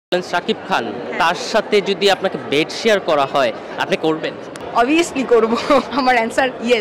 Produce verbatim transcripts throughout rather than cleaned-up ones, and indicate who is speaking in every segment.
Speaker 1: শাকিব খান তার সাথে যদি আপনাকে বেড শেয়ার করা হয় আপনি করবেন?
Speaker 2: অবভিয়াসলি করব। আমার অ্যানসার ইয়েস।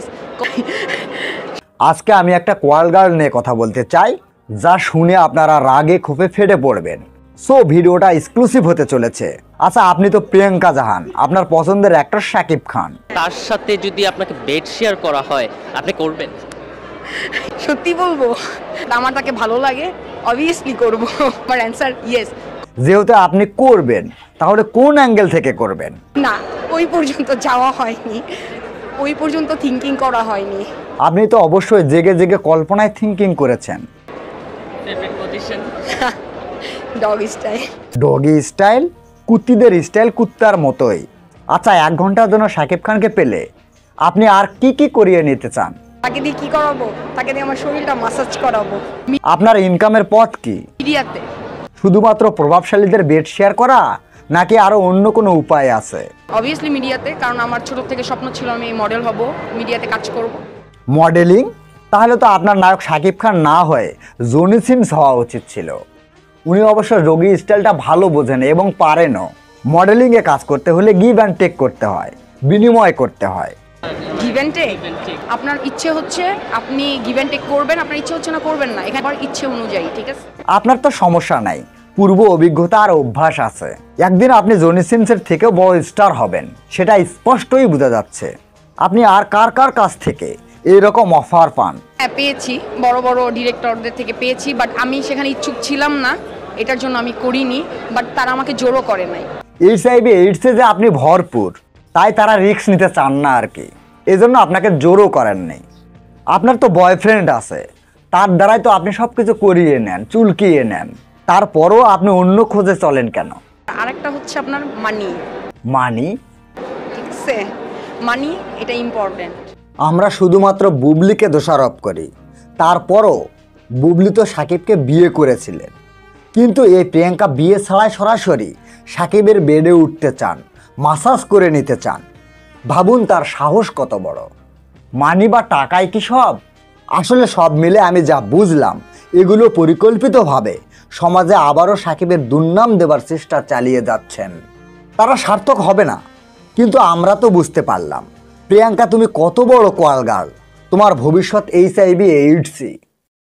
Speaker 3: আজকে আমি একটা কোয়াল গার্ল নিয়ে কথা বলতে চাই, যা শুনে আপনারা রাগে ক্ষোভে ফেটে পড়বেন। সো ভিডিওটা এক্সক্লুসিভ হতে চলেছে। আচ্ছা, আপনি তো প্রিয়াঙ্কা জাহান, আপনার পছন্দের অ্যাক্টর শাকিব খান,
Speaker 1: তার সাথে যদি আপনাকে বেড শেয়ার করা হয় আপনি করবেন?
Speaker 2: সত্যি বলবো, আমার তাকে ভালো লাগে, অবভিয়াসলি করব। আমার অ্যানসার ইয়েস।
Speaker 3: যেহেতু আপনি করবেন, তাহলে কোন অ্যাঙ্গেল থেকে করবেন?
Speaker 2: না, ওই পর্যন্ত যাওয়া হয়নি, ওই পর্যন্ত থিঙ্কিং করা হয়নি।
Speaker 3: আপনি তো অবশ্যই জেগে জেগে কল্পনায় থিঙ্কিং করেছেন।
Speaker 1: Favourite position
Speaker 2: dog style.
Speaker 3: Doggy style, কুত্তিদের স্টাইল কুত্তার মতোই। আচ্ছা, এক ঘন্টার জন্য শাকিব খানকে পেলে আপনি আর কি কি করিয়ে নিতে চান?
Speaker 2: তাকে দিয়ে কি করাবো? তাকে দিয়ে আমার শরীরটা মাসাজ করাবো।
Speaker 3: আপনার ইনকামের পথ কি?
Speaker 2: মিডিয়াতে।
Speaker 3: শুধুমাত্র প্রভাবশালীদের বেড শেয়ার করা, নাকি আরো অন্য কোনো উপায় আছে?
Speaker 2: অবভিয়াসলি মিডিয়াতে, কারণ আমার ছোট থেকে স্বপ্ন ছিল আমি মডেল হব, মিডিয়াতে কাজ করব।
Speaker 3: মডেলিং? তাহলে তো আপনার নায়ক শাকিব খান না হয়ে জনি সিমস হওয়া উচিত ছিল। উনি অবশ্য যোগী স্টাইলটা ভালো বোঝেন এবং পারেনও। মডেলিংয়ে কাজ করতে হলে গিভ অ্যান্ড টেক করতে হয়, বিনিময় করতে হয়।
Speaker 2: Give and take? আপনার ইচ্ছে হচ্ছে আপনি গিভ অ্যান্ড টেক করবেন, আপনার ইচ্ছে হচ্ছে না করবেন না, এখানে আমার ইচ্ছে অনুযায়ী, ঠিক আছে?
Speaker 3: আপনার তো সমস্যা নাই, পূর্ব অভিজ্ঞতা আর অভ্যাস আছে। একদিন আপনি জনি সিমসের থেকেও বড় স্টার হবেন, সেটা স্পষ্টই বোঝা যাচ্ছে। আপনি আর কার কার কাছ থেকে এইরকম অফার পান?
Speaker 2: হ্যাঁ, পেয়েছি, বড় বড় ডিরেক্টরদের থেকে পেয়েছি, বাট আমি সেখানে ইচ্ছুক ছিলাম না, এটার জন্য আমি করিনি, বাট তারা আমাকে জোরও করে নাই।
Speaker 3: এইচআইভি এইডসে যে আপনি ভরপুর, তাই তারা রিস্ক নিতে চান না আর কি, এজন্য আপনাকে জোরও করেন নেই। আপনার তো বয়ফ্রেন্ড আছে, তার দ্বারাই তো আপনি সব কিছু করিয়ে নেন, চুলকিয়ে নেন, তারপরও আপনি অন্য খোঁজে চলেন কেন?
Speaker 2: আরেকটা হচ্ছে আপনার মানি।
Speaker 3: মানি?
Speaker 2: ঠিক আছে, মানি এটা ইম্পর্টেন্ট।
Speaker 3: আমরা শুধুমাত্র বুবলিকে দোষারোপ করি, তারপরও বুবলি তো সাকিবকে বিয়ে করেছিলেন, কিন্তু এই প্রিয়াঙ্কা বিয়ে ছাড়াই সরাসরি সাকিবের বেডে উঠতে চান, মাসাজ করে নিতে চান। ভাবুন তার সাহস কত বড়। মানি বা টাকায় কি সব? আসলে সব মিলে আমি যা বুঝলাম, এগুলো পরিকল্পিতভাবে সমাজে আবারও সাকিবের দুর্নাম দেবার চেষ্টা চালিয়ে যাচ্ছেন। তারা সার্থক হবে না, কিন্তু আমরা তো বুঝতে পারলাম। প্রিয়াঙ্কা, তুমি কত বড় কোয়াল গার্ল, তোমার ভবিষ্যৎ এইচআইভি এইডসই।